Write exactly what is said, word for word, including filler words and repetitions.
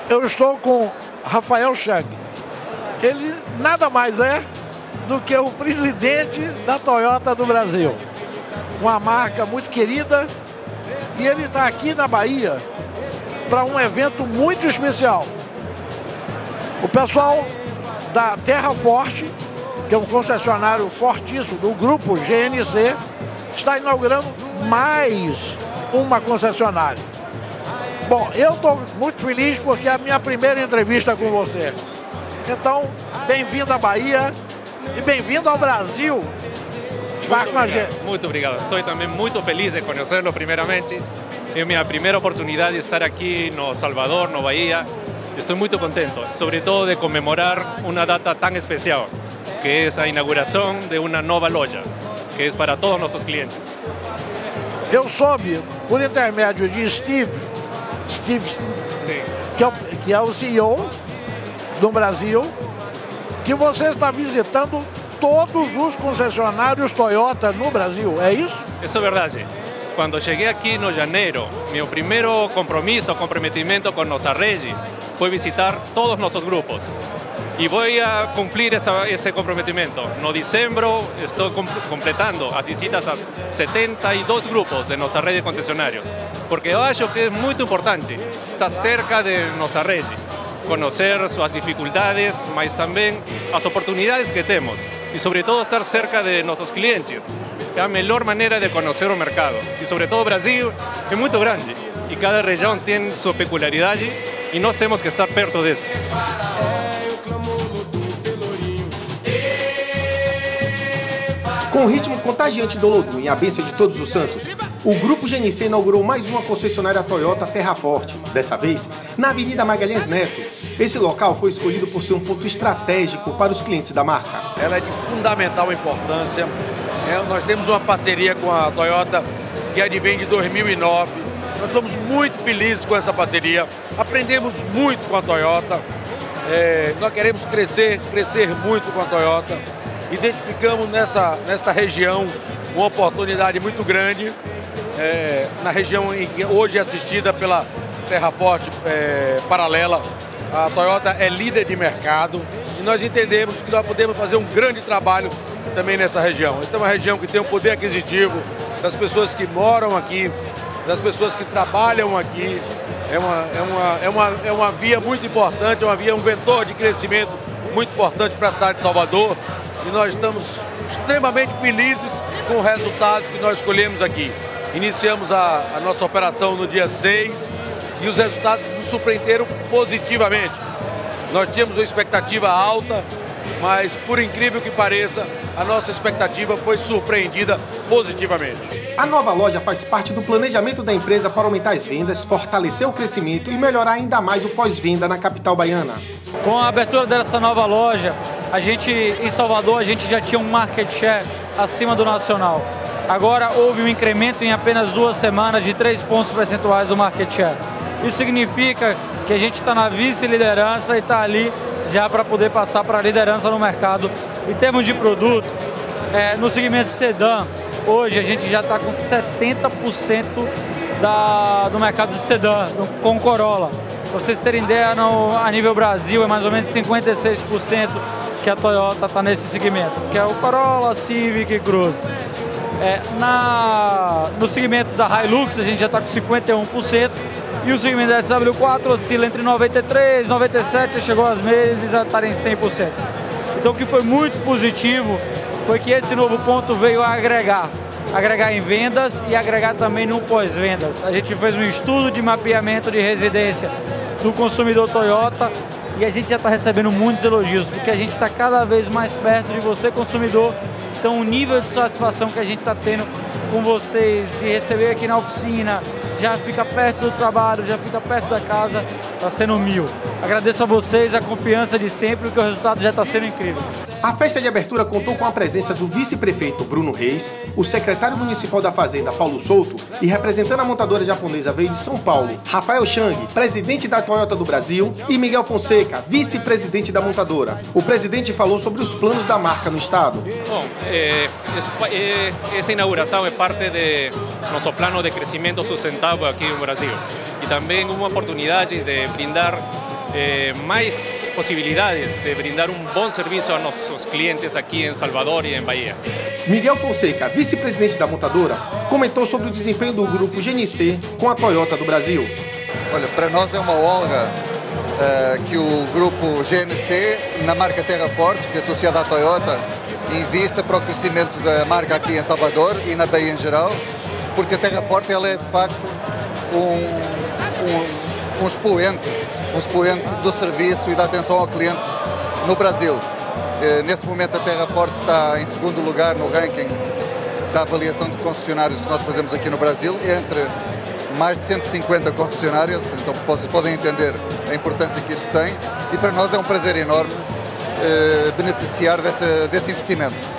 Eu estou com Rafael Chang. Ele nada mais é do que o presidente da Toyota do Brasil. Uma marca muito querida. E ele está aqui na Bahia para um evento muito especial. O pessoal da Terra Forte, que é um concessionário fortíssimo do grupo G N C, está inaugurando mais uma concessionária. Bom, eu estou muito feliz porque é a minha primeira entrevista com você. Então, bem-vindo à Bahia e bem-vindo ao Brasil. Está com a gente. Muito obrigado. Estou também muito feliz de conhecê-lo primeiramente. É minha primeira oportunidade de estar aqui no Salvador, no Bahia. Estou muito contento, sobretudo de comemorar uma data tão especial, que é a inauguração de uma nova loja, que é para todos nossos clientes. Eu soube, por intermédio de Steve, Steve que é, o, que é o C E O do Brasil, que você está visitando todos os concessionários Toyota no Brasil, é isso? Isso é verdade. Quando cheguei aqui no janeiro, meu primeiro compromisso, comprometimento com nossa rede foi visitar todos nossos grupos. E vou a cumprir essa, esse comprometimento. No dezembro estou completando as visitas a setenta e dois grupos de nossa rede de concessionários, porque eu acho que é muito importante estar cerca de nossa rede, conhecer suas dificuldades, mas também as oportunidades que temos e, sobretudo, estar cerca de nossos clientes. É a melhor maneira de conhecer o mercado. E, sobretudo, o Brasil é muito grande e cada região tem sua peculiaridade e nós temos que estar perto disso. Com o ritmo contagiante do Olodum e a bênção de todos os santos, o Grupo G N C inaugurou mais uma concessionária Toyota Terra Forte, dessa vez na Avenida Magalhães Neto. Esse local foi escolhido por ser um ponto estratégico para os clientes da marca. Ela é de fundamental importância. É, nós temos uma parceria com a Toyota que advém de dois mil e nove. Nós somos muito felizes com essa parceria, aprendemos muito com a Toyota. É, nós queremos crescer, crescer muito com a Toyota. Identificamos nessa, nesta região uma oportunidade muito grande, é, na região em que hoje é assistida pela Terra Forte é, paralela. A Toyota é líder de mercado e nós entendemos que nós podemos fazer um grande trabalho também nessa região. Esta é uma região que tem um poder aquisitivo das pessoas que moram aqui, das pessoas que trabalham aqui. É uma, é uma, é uma, é uma via muito importante, é uma via, um vetor de crescimento muito importante para a cidade de Salvador. E nós estamos extremamente felizes com o resultado que nós escolhemos aqui. Iniciamos a, a nossa operação no dia seis e os resultados nos surpreenderam positivamente. Nós tínhamos uma expectativa alta, mas por incrível que pareça, a nossa expectativa foi surpreendida positivamente. A nova loja faz parte do planejamento da empresa para aumentar as vendas, fortalecer o crescimento e melhorar ainda mais o pós-venda na capital baiana. Com a abertura dessa nova loja, a gente, em Salvador, a gente já tinha um market share acima do nacional. Agora houve um incremento em apenas duas semanas de três pontos percentuais do market share. Isso significa que a gente está na vice-liderança e está ali já para poder passar para a liderança no mercado. Em termos de produto, é, no segmento sedã, hoje a gente já está com setenta por cento da, do mercado de sedã, com o Corolla. Para vocês terem ideia, no, a nível Brasil é mais ou menos cinquenta e seis por cento que a Toyota está nesse segmento, que é o Corolla, Civic e Cruze. É, na, no segmento da Hilux a gente já está com cinquenta e um por cento e o segmento da S W quatro oscila entre noventa e três por cento e noventa e sete por cento, chegou às meses e já está em cem por cento. Então o que foi muito positivo foi que esse novo ponto veio a agregar, agregar em vendas e agregar também no pós-vendas. A gente fez um estudo de mapeamento de residência do consumidor Toyota e a gente já está recebendo muitos elogios, porque a gente está cada vez mais perto de você, consumidor. Então o nível de satisfação que a gente está tendo com vocês, de receber aqui na oficina, já fica perto do trabalho, já fica perto da casa, está sendo mil. Agradeço a vocês a confiança de sempre, porque o resultado já está sendo incrível. A festa de abertura contou com a presença do vice-prefeito Bruno Reis, o secretário municipal da Fazenda Paulo Souto e, representando a montadora japonesa veio de São Paulo, Rafael Chang, presidente da Toyota do Brasil, e Miguel Fonseca, vice-presidente da montadora. O presidente falou sobre os planos da marca no estado. Bom, é, é, essa inauguração é parte de nosso plano de crescimento sustentável aqui no Brasil e também uma oportunidade de brindar eh, mais possibilidades de brindar um bom serviço a nossos clientes aqui em Salvador e em Bahia. Miguel Fonseca, vice-presidente da montadora, comentou sobre o desempenho do grupo G N C com a Toyota do Brasil. Olha, para nós é uma honra uh, que o grupo G N C, na marca Terra Forte, que é associada à Toyota, invista para o crescimento da marca aqui em Salvador e na Bahia em geral, porque a Terra Forte ela é de facto um, um, um expoente, um expoente do serviço e da atenção ao cliente no Brasil. Nesse momento a Terra Forte está em segundo lugar no ranking da avaliação de concessionários que nós fazemos aqui no Brasil, entre mais de cento e cinquenta concessionárias, então vocês podem entender a importância que isso tem e para nós é um prazer enorme eh, beneficiar dessa, desse investimento.